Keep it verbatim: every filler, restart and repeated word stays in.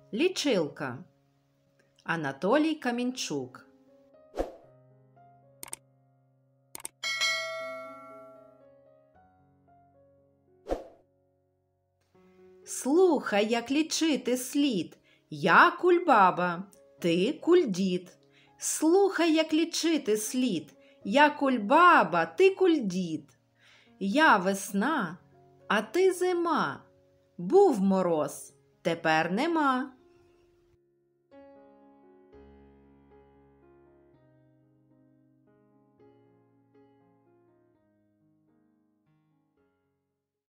Лічилка. Анатолій Камінчук. Слухай, як лічити слід. Я кульбаба, ти кульдід. Слухай, як лічити слід. Я кульбаба, ти кульдід. Я весна, а ти зима. Був мороз, тепер нема.